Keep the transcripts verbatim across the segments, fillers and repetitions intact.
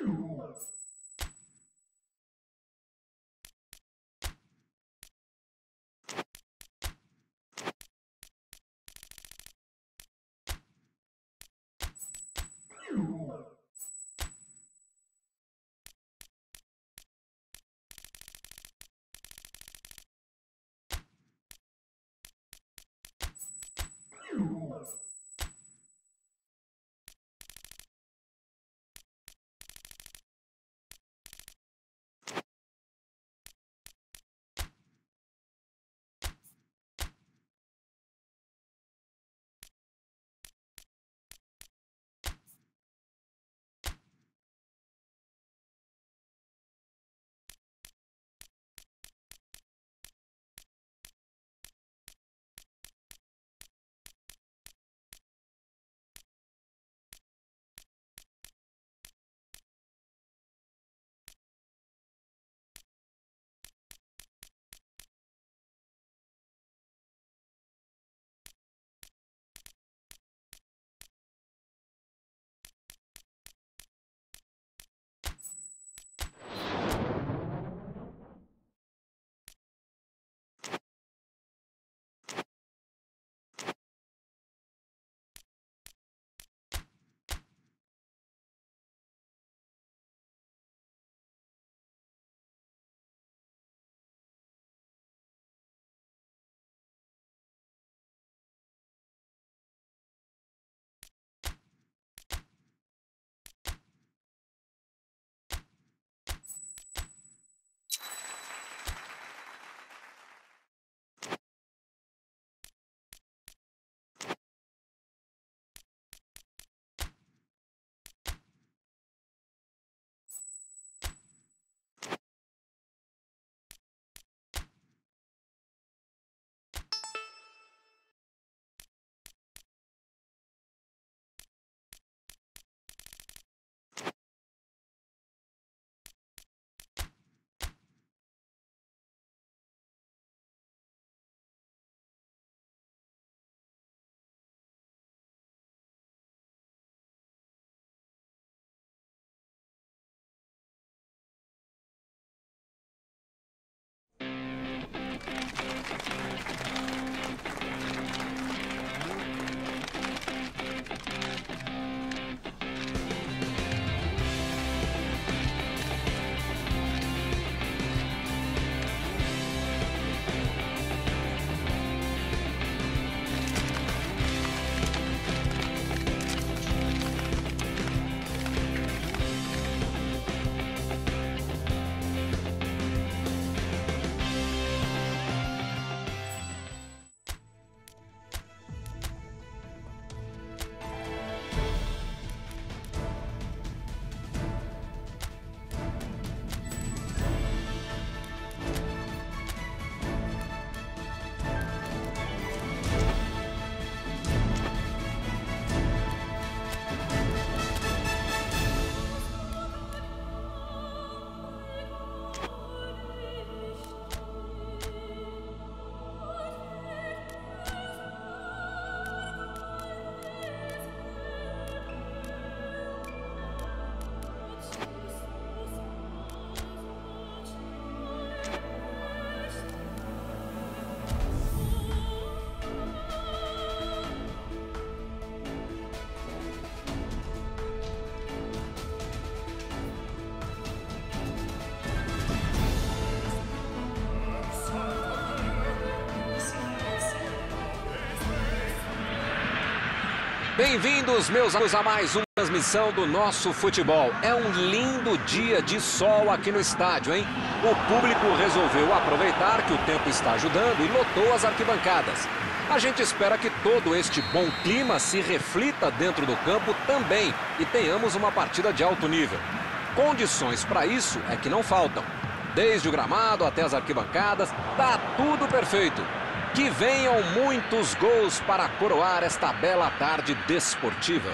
Bem-vindos, meus amigos, a mais uma transmissão do nosso futebol. É um lindo dia de sol aqui no estádio, hein? O público resolveu aproveitar que o tempo está ajudando e lotou as arquibancadas. A gente espera que todo este bom clima se reflita dentro do campo também e tenhamos uma partida de alto nível. Condições para isso é que não faltam. Desde o gramado até as arquibancadas, tá tudo perfeito. Que venham muitos gols para coroar esta bela tarde desportiva.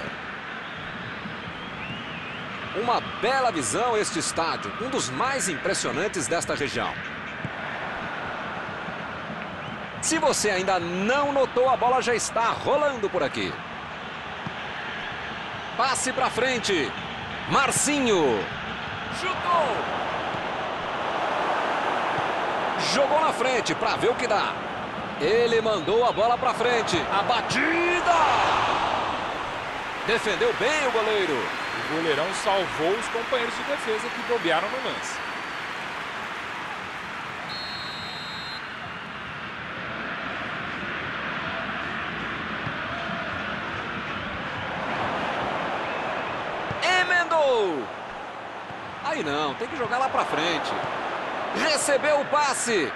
Uma bela visão este estádio, um dos mais impressionantes desta região. Se você ainda não notou, a bola já está rolando por aqui. Passe para frente. Marcinho. Chutou! Jogou na frente para ver o que dá. Ele mandou a bola para frente. A batida! Defendeu bem o goleiro. O goleirão salvou os companheiros de defesa que bobearam no lance. Emendou! Aí não, tem que jogar lá para frente. Recebeu o passe.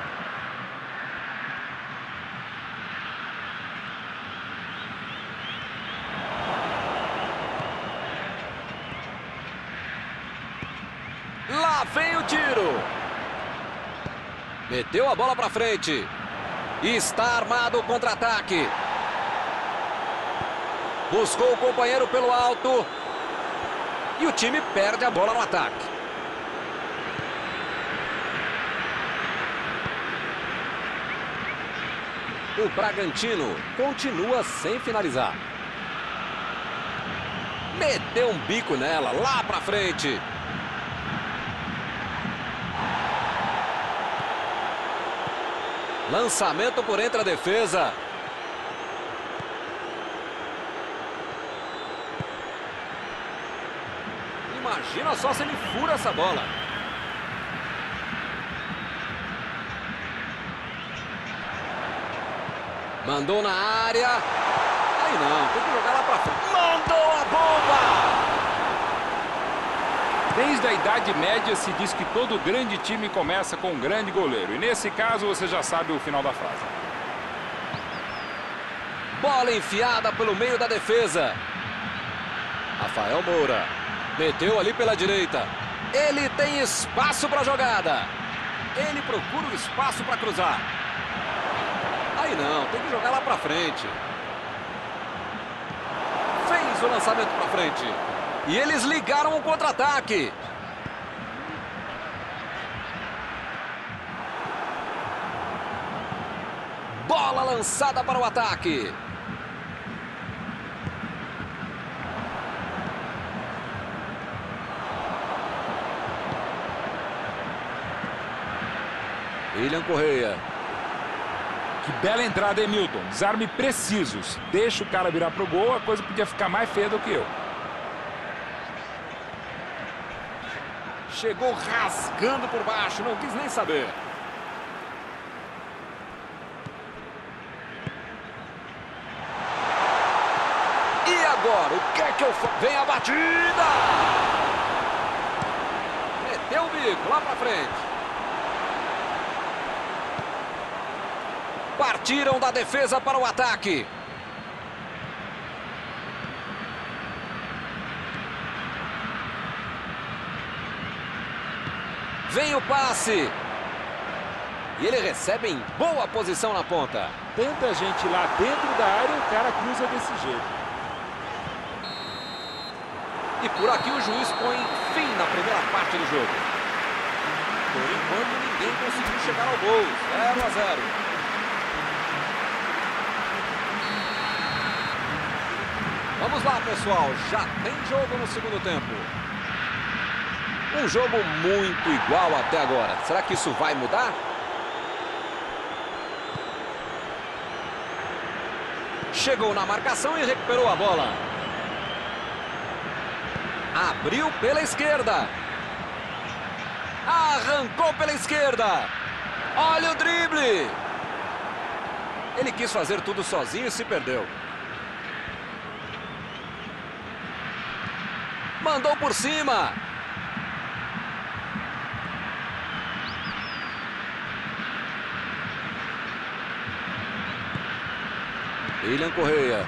Lá vem o tiro. Meteu a bola para frente. Está armado o contra-ataque. Buscou o companheiro pelo alto. E o time perde a bola no ataque. O Bragantino continua sem finalizar. Meteu um bico nela, lá pra frente. Lançamento por entre a defesa. Imagina só se ele fura essa bola. Mandou na área. Aí não, tem que jogar lá pra frente. Mandou a bomba! Desde a Idade Média se diz que todo grande time começa com um grande goleiro. E nesse caso você já sabe o final da frase. Bola enfiada pelo meio da defesa. Rafael Moura. Meteu ali pela direita. Ele tem espaço para a jogada. Ele procura o espaço para cruzar. Aí não, tem que jogar lá para frente. Fez o lançamento para frente. E eles ligaram o contra-ataque. Bola lançada para o ataque. William Correia. Que bela entrada, hein, Milton? Desarme precisos. Deixa o cara virar pro gol, a coisa podia ficar mais feia do que eu. Chegou rasgando por baixo, não quis nem saber. E agora, o que é que eu faço? Vem a batida! Meteu o bico lá pra frente. Partiram da defesa para o ataque. Vem o passe. E ele recebe em boa posição na ponta. Tanta gente lá dentro da área, o cara cruza desse jeito. E por aqui o juiz põe fim na primeira parte do jogo. Por enquanto ninguém conseguiu chegar ao gol. zero a zero. Vamos lá, pessoal. Já tem jogo no segundo tempo. Um jogo muito igual até agora. Será que isso vai mudar? Chegou na marcação e recuperou a bola. Abriu pela esquerda. Arrancou pela esquerda. Olha o drible. Ele quis fazer tudo sozinho e se perdeu. Mandou por cima. William Correia.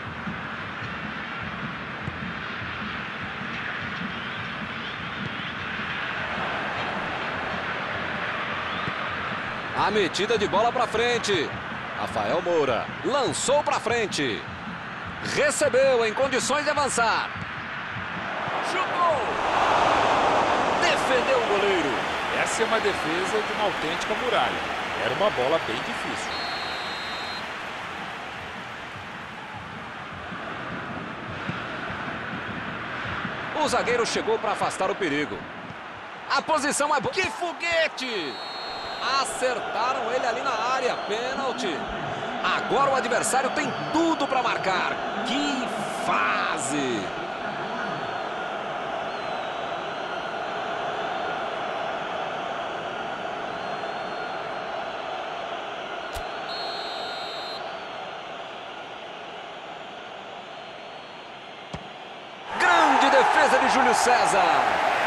A metida de bola para frente. Rafael Moura lançou para frente. Recebeu em condições de avançar. Chutou! Defendeu o goleiro. Essa é uma defesa de uma autêntica muralha. Era uma bola bem difícil. O zagueiro chegou para afastar o perigo. A posição é boa. Que foguete! Acertaram ele ali na área. Pênalti. Agora o adversário tem tudo para marcar. Que fase! Grande defesa de Júlio César.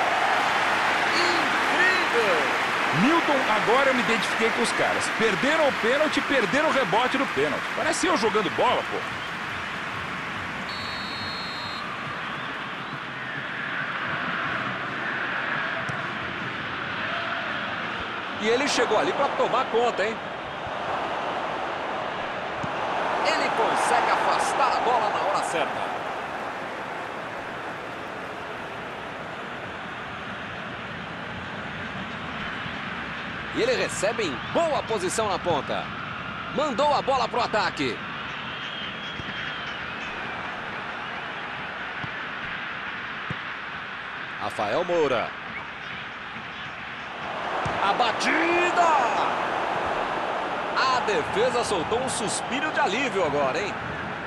Incrível! Milton, agora eu me identifiquei com os caras. Perderam o pênalti, perderam o rebote do pênalti. Parece eu jogando bola, pô. E ele chegou ali para tomar conta, hein? Ele consegue afastar a bola na hora certa. E ele recebe em boa posição na ponta. Mandou a bola para o ataque. Rafael Moura. A batida! A defesa soltou um suspiro de alívio agora, hein?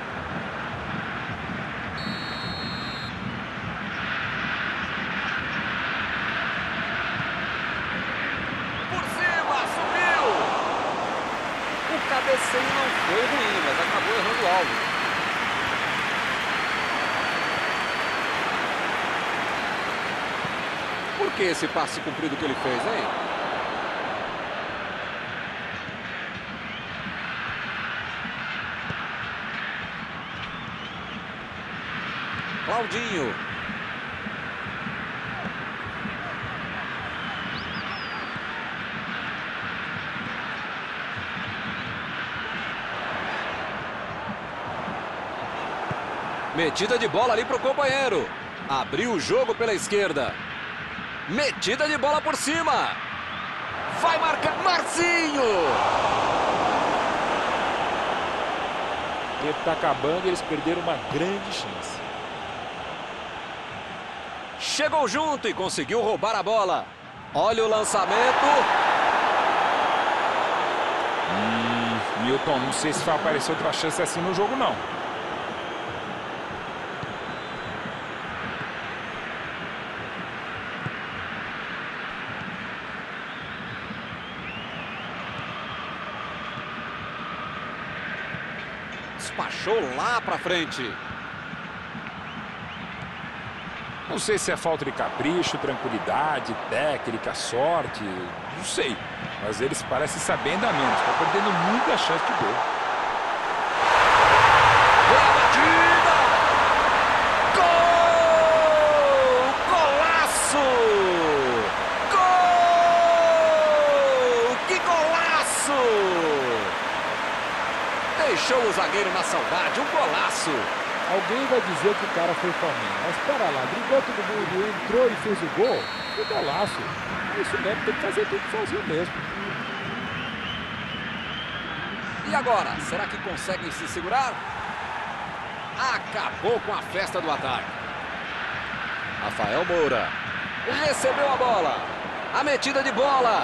O cabeceio não foi ruim, mas acabou errando o alvo. Por que esse passe comprido que ele fez, hein? Claudinho. Metida de bola ali para o companheiro. Abriu o jogo pela esquerda. Metida de bola por cima. Vai marcar Marcinho. O tempo está acabando e eles perderam uma grande chance. Chegou junto e conseguiu roubar a bola. Olha o lançamento. Hum, Milton, não sei se vai aparecer outra chance assim no jogo, não. Despachou lá pra frente. Não sei se é falta de capricho, tranquilidade, técnica, sorte, não sei. Mas eles parecem saber ainda menos. Estão perdendo muita chance de gol. Boa batida! Gol! Golaço! Gol! Que golaço! Deixou o zagueiro na saudade, um golaço. Alguém vai dizer que o cara foi fominha, mas pera lá, driblou todo mundo, entrou e fez o gol, que golaço. Isso mesmo, tem que fazer tudo sozinho mesmo. E agora, será que conseguem se segurar? Acabou com a festa do ataque. Rafael Moura recebeu a bola. A metida de bola.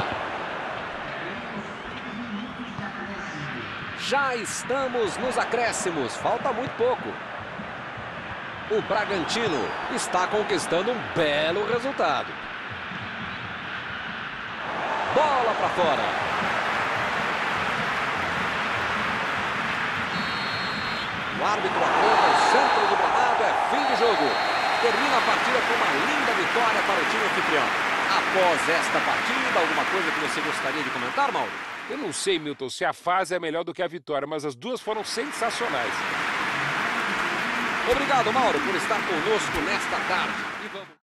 Já estamos nos acréscimos, falta muito pouco. O Bragantino está conquistando um belo resultado. Bola para fora. O árbitro aponta o centro do gramado, é fim de jogo. Termina a partida com uma linda vitória para o time anfitrião. Após esta partida, alguma coisa que você gostaria de comentar, Mauro? Eu não sei, Milton, se a fase é melhor do que a vitória, mas as duas foram sensacionais. Obrigado, Mauro, por estar conosco nesta tarde. E vamos...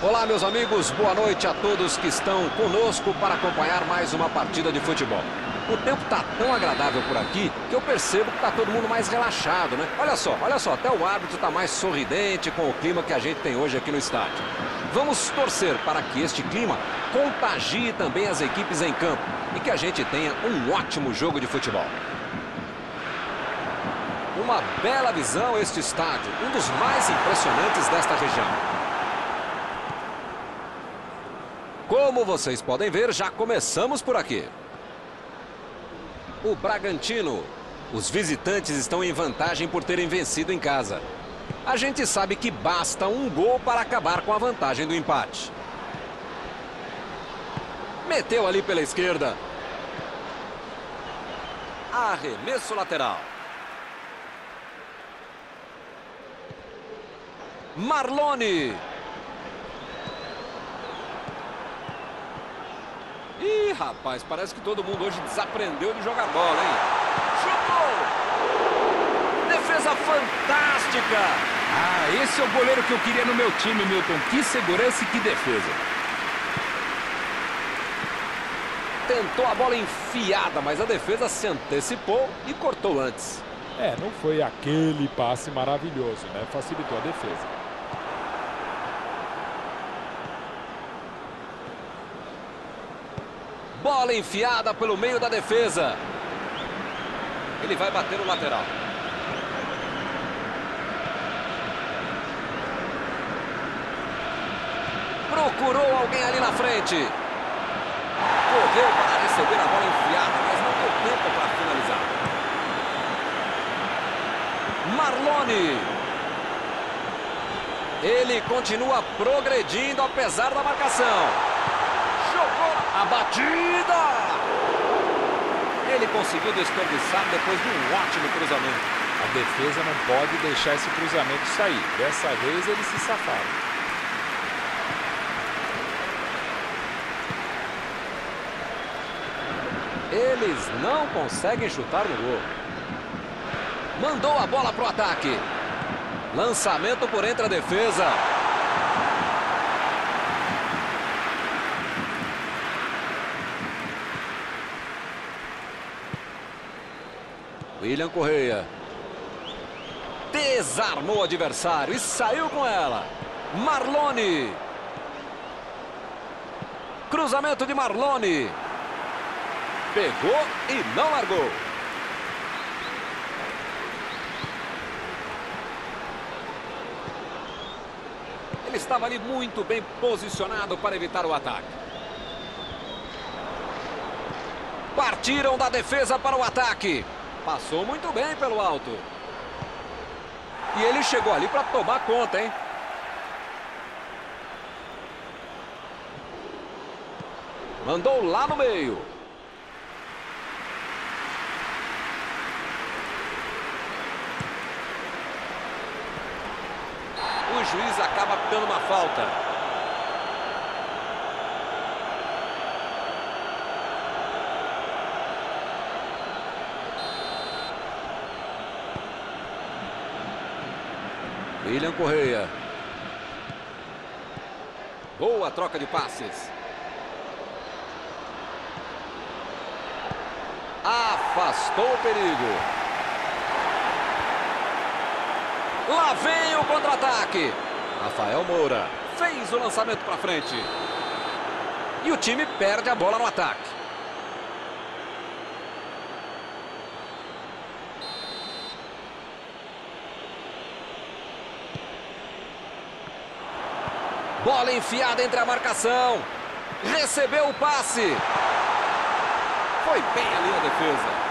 Olá, meus amigos, boa noite a todos que estão conosco para acompanhar mais uma partida de futebol. O tempo está tão agradável por aqui que eu percebo que está todo mundo mais relaxado, né? Olha só, olha só, até o árbitro está mais sorridente com o clima que a gente tem hoje aqui no estádio. Vamos torcer para que este clima contagie também as equipes em campo e que a gente tenha um ótimo jogo de futebol. Uma bela visão este estádio, um dos mais impressionantes desta região. Como vocês podem ver, já começamos por aqui. O Bragantino. Os visitantes estão em vantagem por terem vencido em casa. A gente sabe que basta um gol para acabar com a vantagem do empate. Meteu ali pela esquerda. Arremesso lateral. Marlone. Ih, rapaz, parece que todo mundo hoje desaprendeu de jogar bola, hein? Chutou! Defesa fantástica! Ah, esse é o goleiro que eu queria no meu time, Milton. Que segurança e que defesa. Tentou a bola enfiada, mas a defesa se antecipou e cortou antes. É, não foi aquele passe maravilhoso, né? Facilitou a defesa. Bola enfiada pelo meio da defesa. Ele vai bater no lateral. Procurou alguém ali na frente. Correu para receber a bola enfiada, mas não deu tempo para finalizar. Marlone. Ele continua progredindo apesar da marcação. Jogou a batida. Ele conseguiu desperdiçar depois de um ótimo cruzamento. A defesa não pode deixar esse cruzamento sair. Dessa vez eles se safaram. Eles não conseguem chutar no gol. Mandou a bola para o ataque. Lançamento por entre a defesa. William Correia. Desarmou o adversário e saiu com ela. Marlone. Cruzamento de Marlone. Pegou e não largou. Ele estava ali muito bem posicionado para evitar o ataque. Partiram da defesa para o ataque. Passou muito bem pelo alto. E ele chegou ali para tomar conta, hein? Mandou lá no meio. O juiz acaba dando uma falta. William Correia. Boa troca de passes. Afastou o perigo. Lá vem o contra-ataque. Rafael Moura fez o lançamento para frente. E o time perde a bola no ataque. Bola enfiada entre a marcação. Recebeu o passe. Foi bem ali a defesa.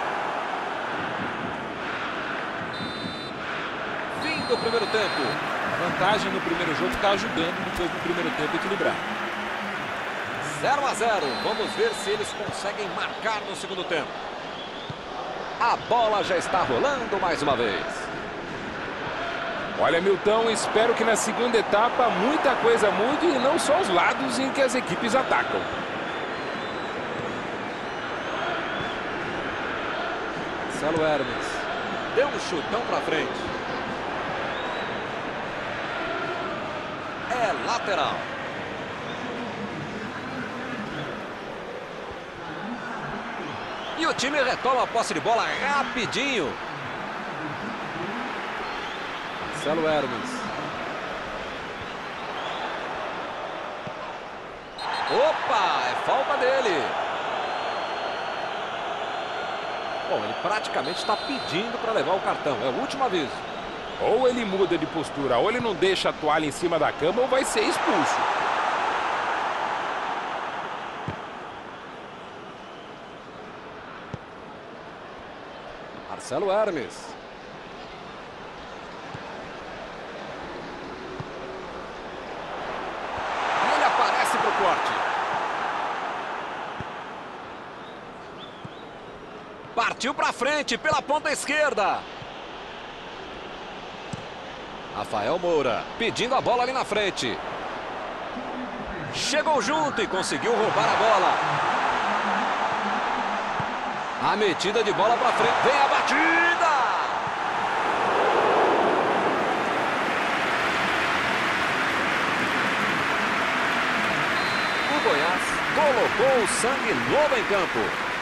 Fim do primeiro tempo. A vantagem no primeiro jogo está ajudando depois do primeiro tempo equilibrar. zero a zero. Vamos ver se eles conseguem marcar no segundo tempo. A bola já está rolando mais uma vez. Olha, Milton, espero que na segunda etapa muita coisa mude e não só os lados em que as equipes atacam. Marcelo Hermes deu um chutão para frente. É lateral. E o time retoma a posse de bola rapidinho. Marcelo Hermes. Opa, é falta dele. Bom, ele praticamente está pedindo para levar o cartão. É o último aviso. Ou ele muda de postura, ou ele não deixa a toalha em cima da cama, ou vai ser expulso. Marcelo Hermes. E ele aparece para o corte. Partiu para frente pela ponta esquerda. Rafael Moura pedindo a bola ali na frente. Chegou junto e conseguiu roubar a bola. A metida de bola para frente. Vem a batida! O Goiás colocou o sangue novo em campo.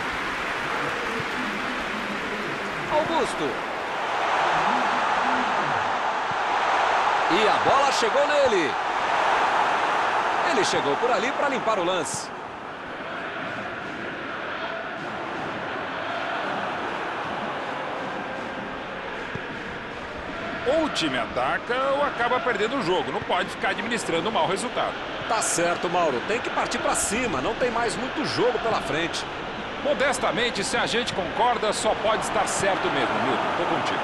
Augusto. E a bola chegou nele. Ele chegou por ali para limpar o lance. Ou o time ataca ou acaba perdendo o jogo. Não pode ficar administrando um mau resultado. Tá certo, Mauro. Tem que partir para cima. Não tem mais muito jogo pela frente. Modestamente, se a gente concorda, só pode estar certo mesmo, Milton. Tô contigo.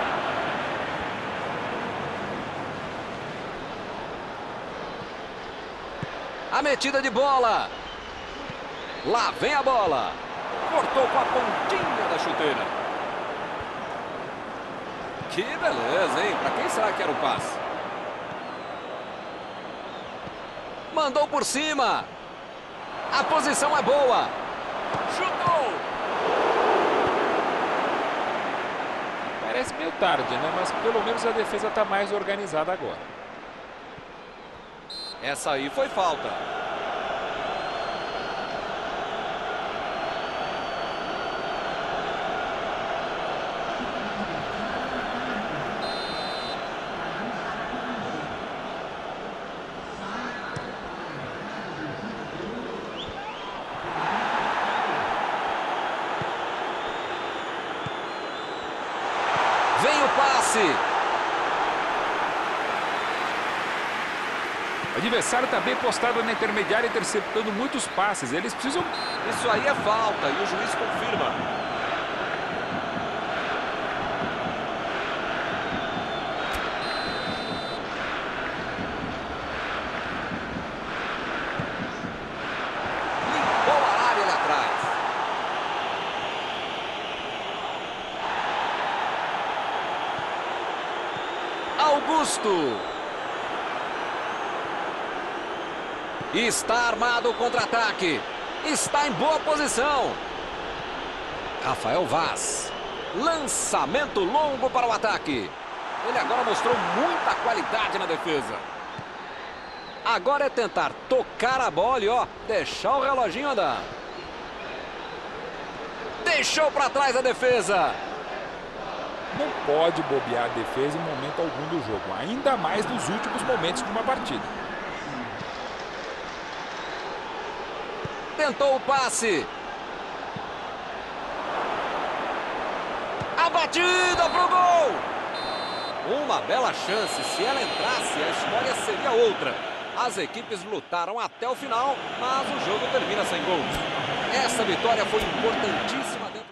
A metida de bola. Lá vem a bola. Cortou com a pontinha da chuteira. Que beleza, hein? Para quem será que era o passe? Mandou por cima. A posição é boa. Chutou. Parece meio tarde, né? Mas pelo menos a defesa está mais organizada agora. Essa aí foi falta. Vem o passe. O adversário está bem postado na intermediária, interceptando muitos passes. Eles precisam... Isso aí é falta e o juiz confirma. Limpou a área ali atrás. Augusto. Está armado o contra-ataque. Está em boa posição. Rafael Vaz. Lançamento longo para o ataque. Ele agora mostrou muita qualidade na defesa. Agora é tentar tocar a bola e, ó, deixar o reloginho andar. Deixou para trás a defesa. Não pode bobear a defesa em momento algum do jogo. Ainda mais nos últimos momentos de uma partida. Tentou o passe. A batida pro gol. Uma bela chance. Se ela entrasse, a história seria outra. As equipes lutaram até o final, mas o jogo termina sem gols. Essa vitória foi importantíssima dentro...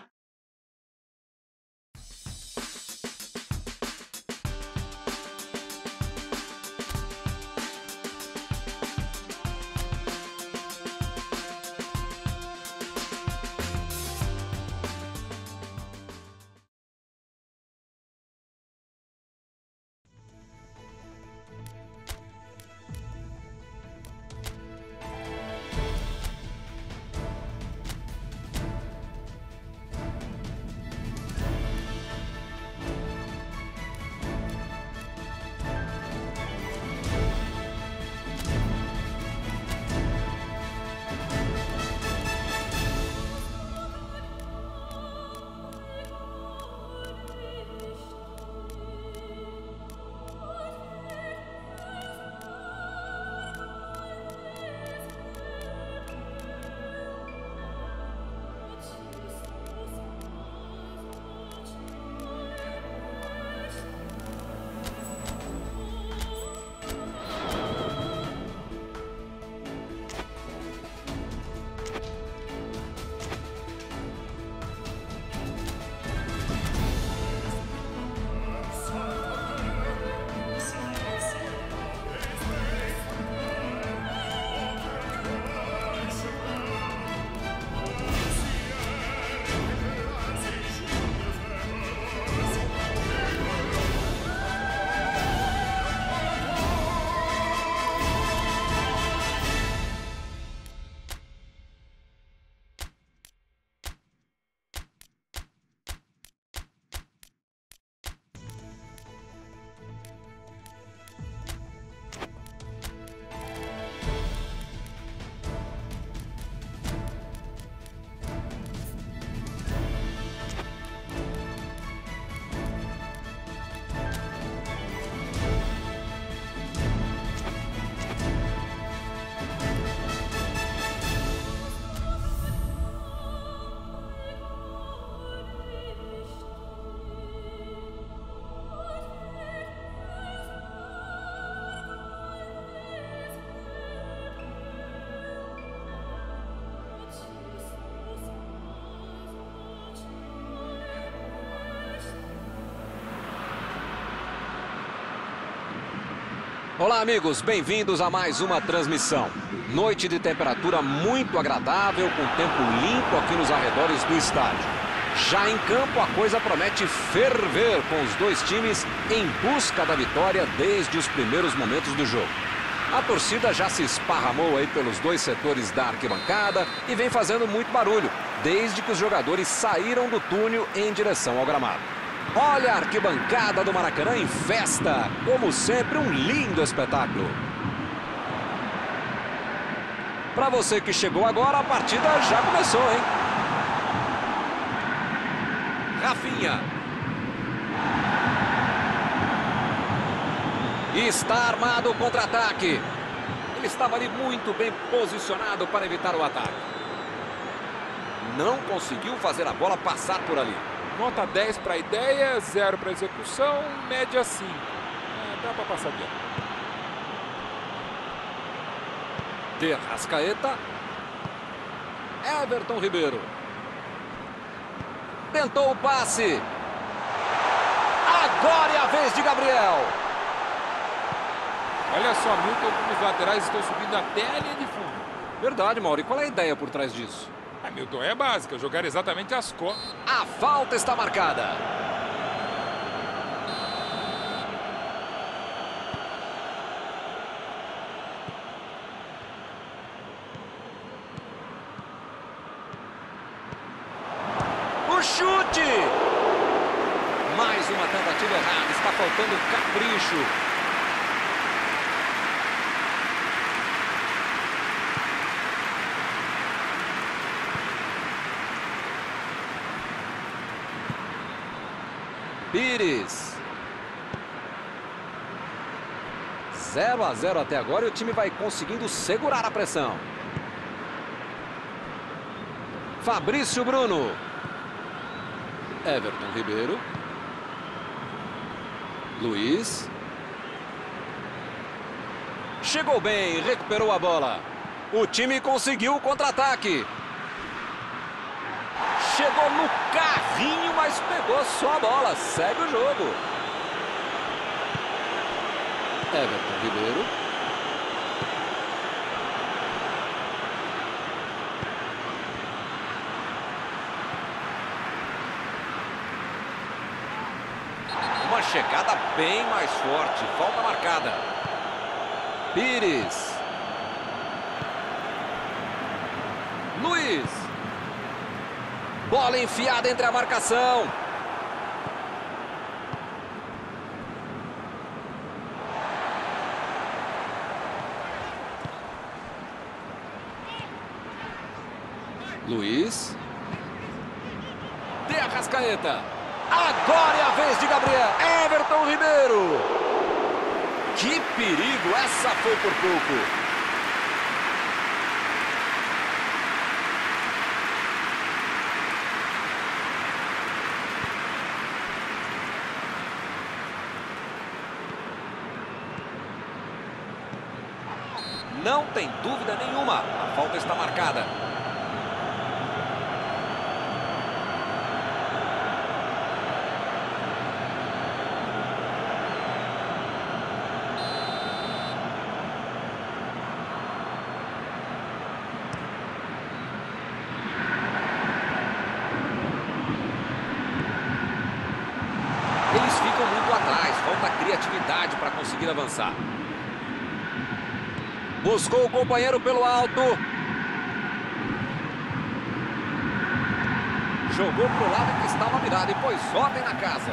Olá, amigos, bem-vindos a mais uma transmissão. Noite de temperatura muito agradável, com tempo limpo aqui nos arredores do estádio. Já em campo, a coisa promete ferver, com os dois times em busca da vitória desde os primeiros momentos do jogo. A torcida já se esparramou aí pelos dois setores da arquibancada e vem fazendo muito barulho, desde que os jogadores saíram do túnel em direção ao gramado. Olha a arquibancada do Maracanã em festa. Como sempre, um lindo espetáculo. Para você que chegou agora, a partida já começou, hein? Rafinha. Está armado o contra-ataque. Ele estava ali muito bem posicionado para evitar o ataque. Não conseguiu fazer a bola passar por ali. Nota dez para a ideia, zero para a execução, média cinco. É, dá para passar bem. De Arrascaeta. Everton Ribeiro. Tentou o passe. Agora é a vez de Gabriel. Olha só, Milton, como os laterais estão subindo até a linha de fundo. Verdade, Mauro. E qual é a ideia por trás disso? A Milton é básica, jogar exatamente as costas. A falta está marcada. O chute! Mais uma tentativa errada. Está faltando capricho. Pires. zero a zero até agora e o time vai conseguindo segurar a pressão. Fabrício Bruno. Everton Ribeiro. Luiz. Chegou bem, recuperou a bola. O time conseguiu o contra-ataque. Chegou no carrinho, mas pegou só a bola. Segue o jogo. Everton Ribeiro. Uma chegada bem mais forte. Falta marcada. Pires. Luiz. Bola enfiada entre a marcação. Luiz. De Arrascaeta. Agora é a vez de Gabriel. Everton Ribeiro. Que perigo. Essa foi por pouco. Não tem dúvida nenhuma, a falta está marcada. Eles ficam muito atrás, falta criatividade para conseguir avançar. Buscou o companheiro pelo alto. Jogou para o lado que estava virado e pôs ordem na casa.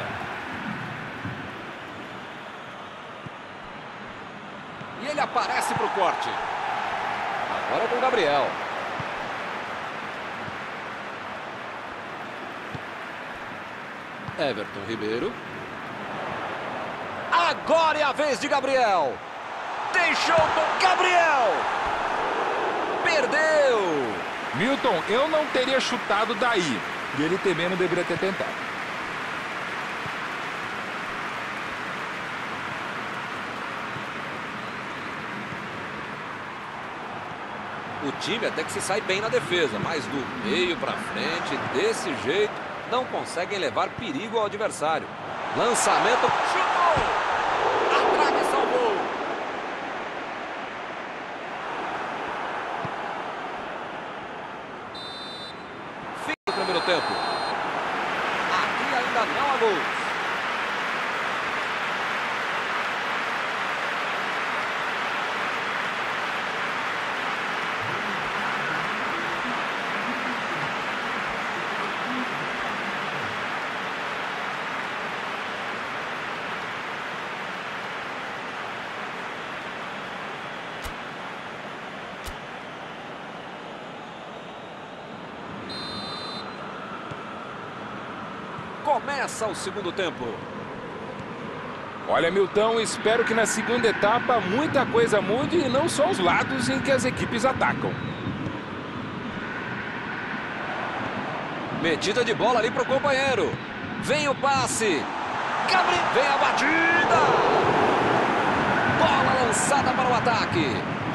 E ele aparece para o corte. Agora com o Gabriel. Everton Ribeiro. Agora é a vez de Gabriel. Deixou com Gabriel. Perdeu. Milton, eu não teria chutado daí. E ele também não deveria ter tentado. O time até que se sai bem na defesa, mas do meio para frente, desse jeito, não conseguem levar perigo ao adversário. Lançamento. Chutou. A trave salvou. tempo. Aqui ainda não há gols. Começa o segundo tempo. Olha, Milton, espero que na segunda etapa muita coisa mude e não só os lados em que as equipes atacam. Metida de bola ali para o companheiro. Vem o passe. Gabriel. Vem a batida. Bola lançada para o ataque.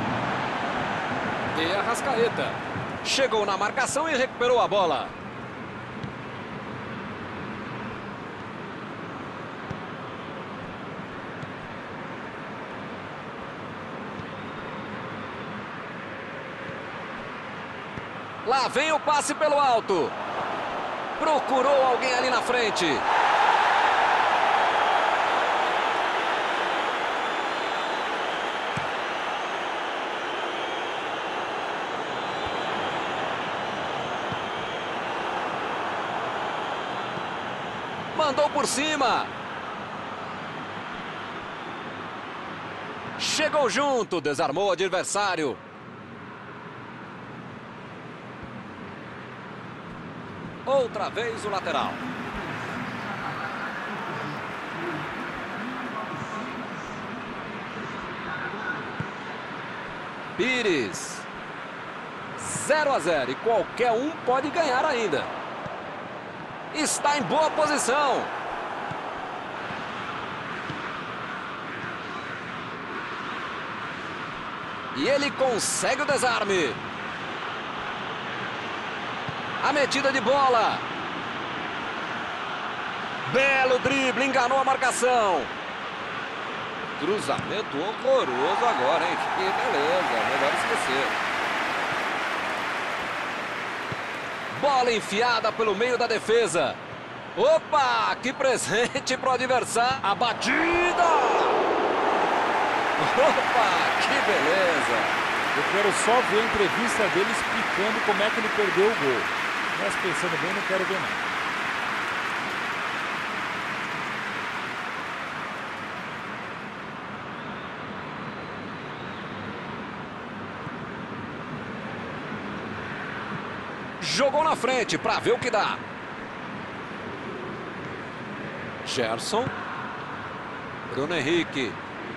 E a Arrascaeta. Chegou na marcação e recuperou a bola. Lá vem o passe pelo alto. Procurou alguém ali na frente. Mandou por cima. Chegou junto, desarmou o adversário. Outra vez o lateral. Pires. zero a zero e qualquer um pode ganhar ainda. Está em boa posição. E ele consegue o desarme. A metida de bola. Belo drible, enganou a marcação. Cruzamento horroroso agora, hein? Que beleza, melhor esquecer. Bola enfiada pelo meio da defesa. Opa, que presente para o adversário. A batida. Opa, que beleza. Eu quero só ver a entrevista dele explicando como é que ele perdeu o gol. Mas pensando bem, não quero ver nada. Jogou na frente para ver o que dá. Gerson. Bruno Henrique.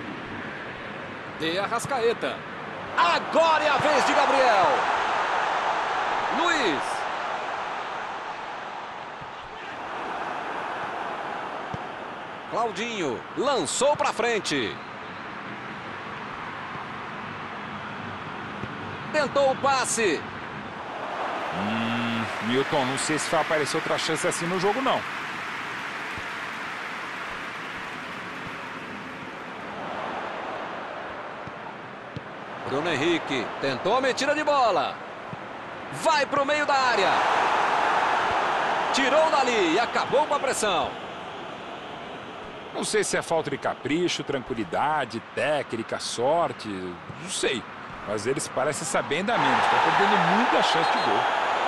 E a Arrascaeta. Agora é a vez de Gabriel. Luiz. Claudinho lançou para frente. Tentou o passe. Hum, Milton, não sei se vai aparecer outra chance assim no jogo, não. Bruno Henrique tentou a metida de bola. Vai para o meio da área. Tirou dali e acabou com a pressão. Não sei se é falta de capricho, tranquilidade, técnica, sorte, não sei. Mas eles parecem saber ainda menos. Estão perdendo muita chance de gol.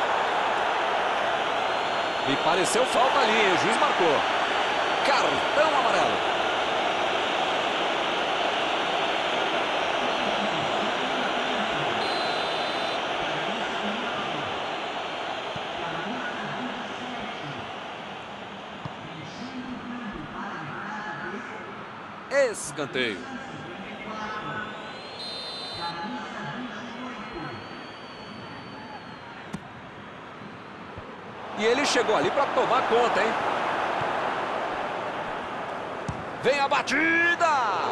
Me pareceu falta ali, hein? O juiz marcou. Cartão amarelo. Escanteio. E ele chegou ali para tomar conta, hein? Vem a batida!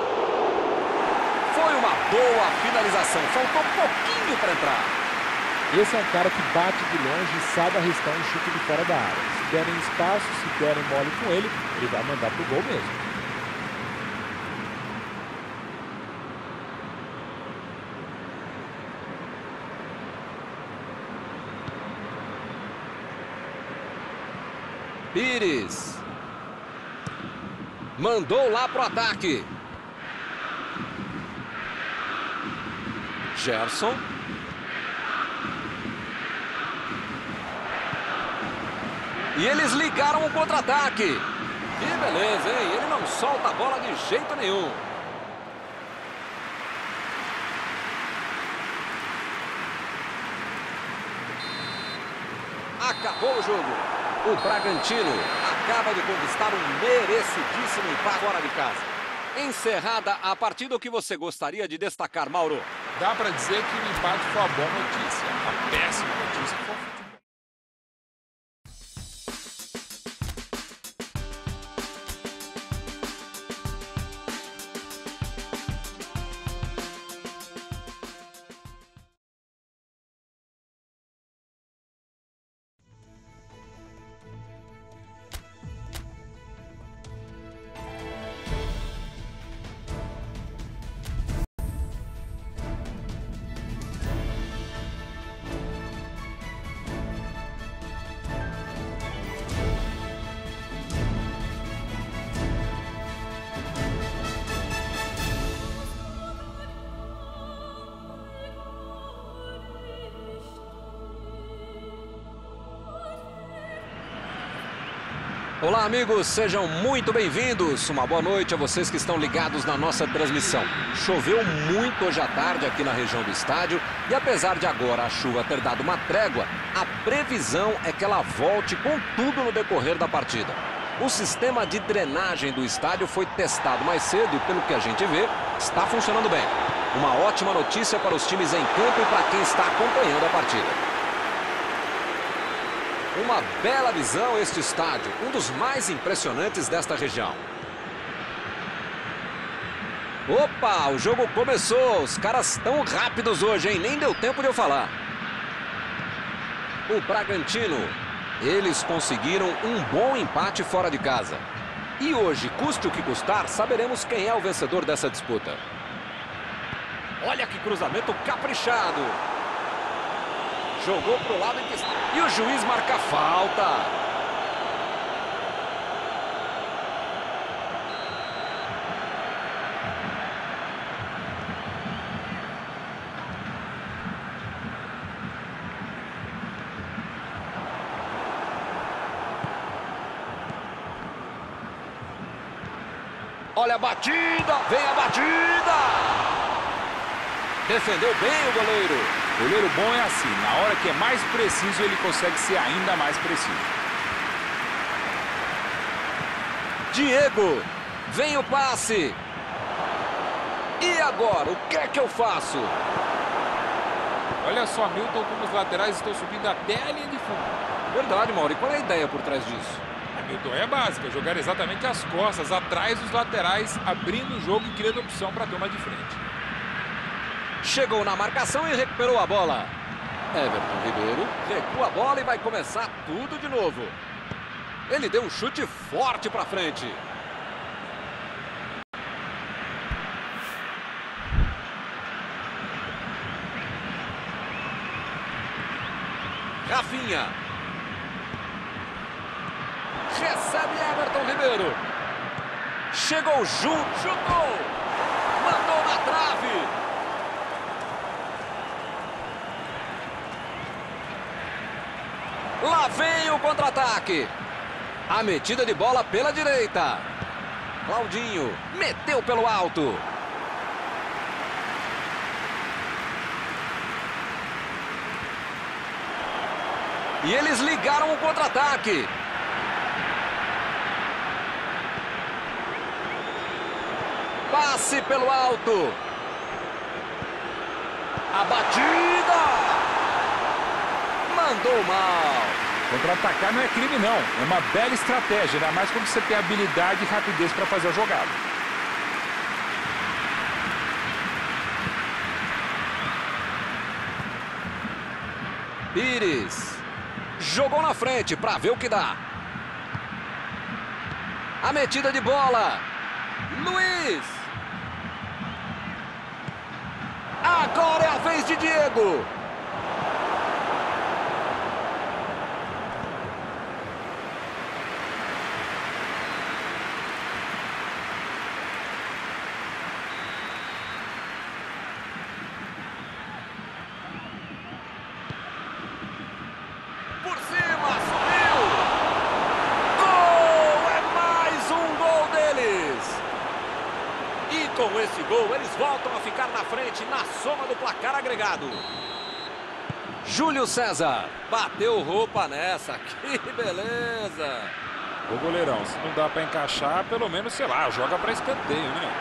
Foi uma boa finalização. Faltou um pouquinho para entrar. Esse é um cara que bate de longe e sabe arriscar um chute de fora da área. Se derem espaço, se derem mole com ele, ele vai mandar pro gol mesmo. Pires. Mandou lá pro ataque. Gerson. E eles ligaram o contra-ataque. Que beleza, hein? Ele não solta a bola de jeito nenhum. Acabou o jogo. O Bragantino acaba de conquistar um merecidíssimo empate fora de casa. Encerrada a partida, o que você gostaria de destacar, Mauro? Dá para dizer que o empate foi uma boa notícia. A péssima notícia foi o futebol. Olá, amigos, sejam muito bem-vindos. Uma boa noite a vocês que estão ligados na nossa transmissão. Choveu muito hoje à tarde aqui na região do estádio e apesar de agora a chuva ter dado uma trégua, a previsão é que ela volte com tudo no decorrer da partida. O sistema de drenagem do estádio foi testado mais cedo e, pelo que a gente vê, está funcionando bem. Uma ótima notícia para os times em campo e para quem está acompanhando a partida. Uma bela visão este estádio, um dos mais impressionantes desta região. Opa, o jogo começou, os caras estão rápidos hoje, hein? Nem deu tempo de eu falar. O Bragantino, eles conseguiram um bom empate fora de casa. E hoje, custe o que custar, saberemos quem é o vencedor dessa disputa. Olha que cruzamento caprichado. Jogou pro lado em que está. E o juiz marca falta. Olha a batida. Vem a batida. Defendeu bem o goleiro. Goleiro bom é assim, na hora que é mais preciso, ele consegue ser ainda mais preciso. Diego, vem o passe. E agora, o que é que eu faço? Olha só, Milton, como os laterais estão subindo até a linha de fundo. Verdade, Mauro, e qual é a ideia por trás disso? A Milton é básica, jogar exatamente as costas, atrás dos laterais, abrindo o jogo e criando opção para a turma de frente. Chegou na marcação e recuperou a bola. Everton Ribeiro recua a bola e vai começar tudo de novo. Ele deu um chute forte para frente. Rafinha. Recebe Everton Ribeiro. Chegou junto, chutou. Mandou na trave. Lá vem o contra-ataque. A metida de bola pela direita. Claudinho meteu pelo alto. E eles ligaram o contra-ataque. Passe pelo alto. A batida. Mandou mal. Contra-atacar não é crime, não. É uma bela estratégia, ainda mais quando você tem habilidade e rapidez para fazer a jogada. Pires. Jogou na frente para ver o que dá. A metida de bola. Luiz. Agora é a vez de Diego. esse gol, eles voltam a ficar na frente na soma do placar agregado. Júlio César bateu roupa nessa, que beleza! Ô goleirão, se não dá para encaixar, pelo menos, sei lá, joga para escanteio, né?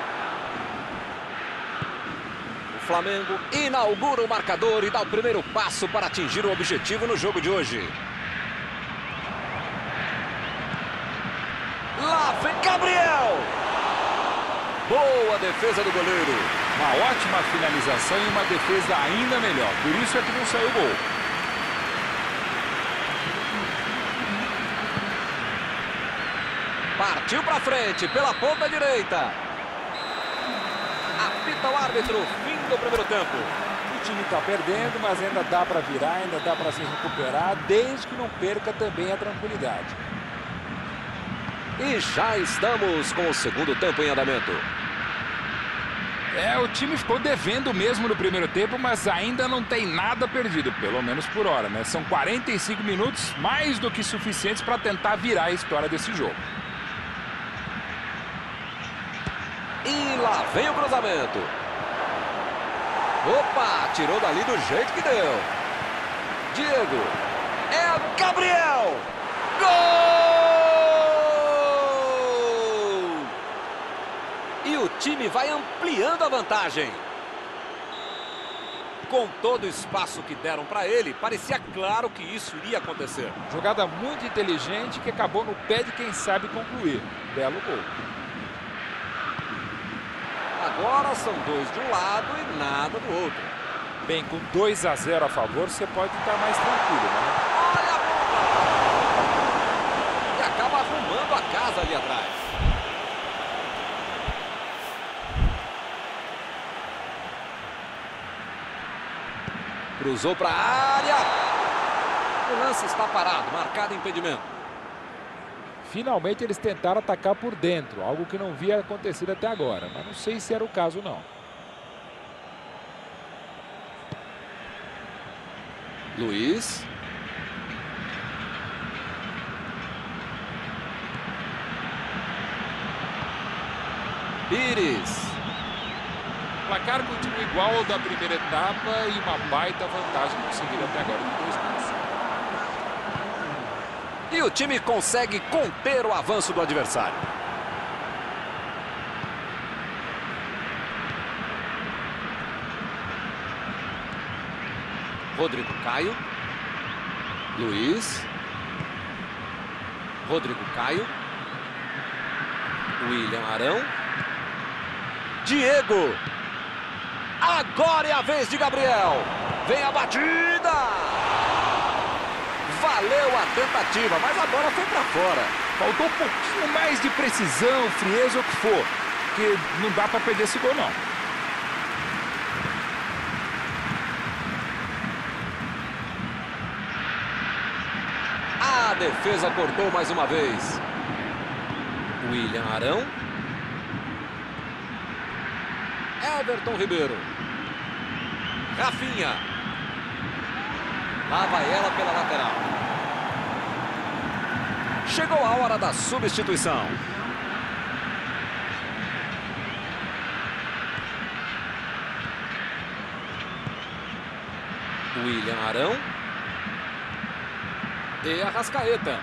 O Flamengo inaugura o marcador e dá o primeiro passo para atingir o objetivo no jogo de hoje. Lá vem Gabriel! Boa defesa do goleiro. Uma ótima finalização e uma defesa ainda melhor. Por isso é que não saiu gol. Partiu para frente pela ponta direita. Apita o árbitro, fim do primeiro tempo. O time está perdendo, mas ainda dá para virar, ainda dá para se recuperar, desde que não perca também a tranquilidade. E já estamos com o segundo tempo em andamento. É, o time ficou devendo mesmo no primeiro tempo, mas ainda não tem nada perdido, pelo menos por hora, né? São quarenta e cinco minutos, mais do que suficientes para tentar virar a história desse jogo. E lá vem o cruzamento. Opa, tirou dali do jeito que deu. Diego. É Gabriel. Gol! E o time vai ampliando a vantagem. Com todo o espaço que deram para ele, parecia claro que isso iria acontecer. Jogada muito inteligente que acabou no pé de quem sabe concluir. Belo gol. Agora são dois de um lado e nada do outro. Bem, com dois a zero a favor, você pode estar mais tranquilo, né? Olha a bomba! E acaba arrumando a casa ali atrás. Cruzou para a área. O lance está parado, marcado impedimento. Finalmente eles tentaram atacar por dentro, algo que não havia acontecido até agora, mas não sei se era o caso não. Luiz. Pires. O placar continua igual ao da primeira etapa e uma baita vantagem conseguida até agora de dois gols. E o time consegue conter o avanço do adversário. Rodrigo Caio. Luiz. Rodrigo Caio. William Arão. Diego. Agora é a vez de Gabriel. Vem a batida. Valeu a tentativa, mas agora foi para fora. Faltou um pouquinho mais de precisão, frieza ou o que for. Porque não dá para perder esse gol, não. A defesa cortou mais uma vez. William Arão. Everton Ribeiro. Rafinha. Lá vai ela pela lateral. Chegou a hora da substituição. William Arão. E Arrascaeta.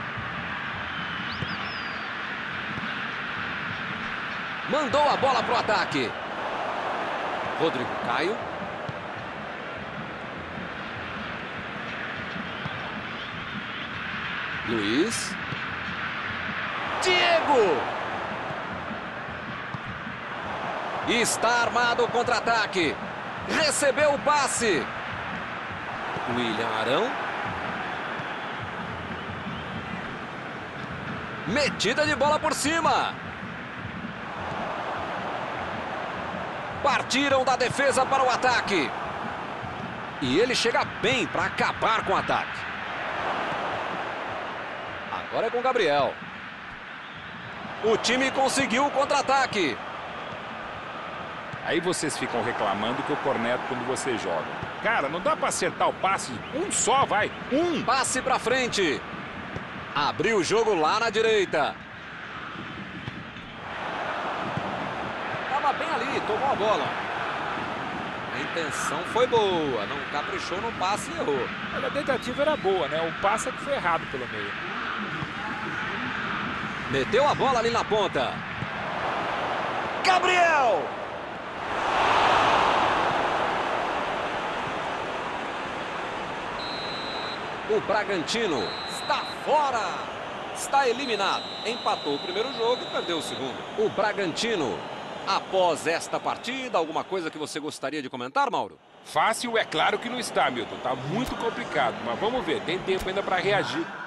Mandou a bola para o ataque. Rodrigo Caio. Luiz. Diego. Está armado o contra-ataque. Recebeu o passe. William Arão. Metida de bola por cima. Partiram da defesa para o ataque. E ele chega bem para acabar com o ataque. Agora é com o Gabriel. O time conseguiu o contra-ataque. Aí vocês ficam reclamando que eu corneto quando você joga. Cara, não dá para acertar o passe. Um só, vai. Um. Passe para frente. Abriu o jogo lá na direita. Estava bem ali, tomou a bola. A intenção foi boa, não caprichou no passe e errou. Olha, a tentativa era boa, né? O passe é que foi errado pelo meio. Meteu a bola ali na ponta. Gabriel! O Bragantino está fora. Está eliminado. Empatou o primeiro jogo e perdeu o segundo. O Bragantino, após esta partida, alguma coisa que você gostaria de comentar, Mauro? Fácil é claro que não está, Milton. Tá muito complicado, mas vamos ver. Tem tempo ainda para reagir.